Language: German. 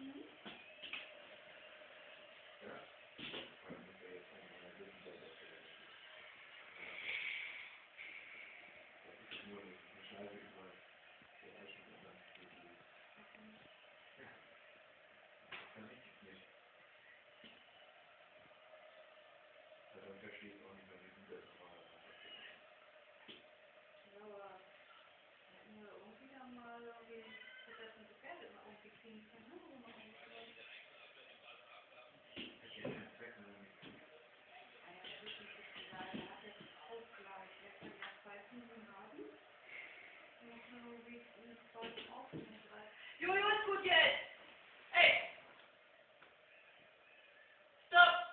Ja? Weil man muss ja jetzt einfach mal wissen, dass das ist nur eine Schleife über den Ausschnitt und dann geht die. Ja, das kann ich nicht. Also dann verstehe ich auch nicht mehr, wie gut das normalerweise abgelaufen ist. Ja, aber hätten wir irgendwie dann mal irgendwie das mit dem Pferd immer irgendwie kriegen können, ne? Wo man irgendwie Ich hätte den Zweck noch nicht. naja, das ist nicht egal. Er hat jetzt auch gleich. Er kann ja 2 Fliegen haben. Er muss nur irgendwie einen zweiten aufnehmen. Jojo, ist gut jetzt! Ey! Stopp!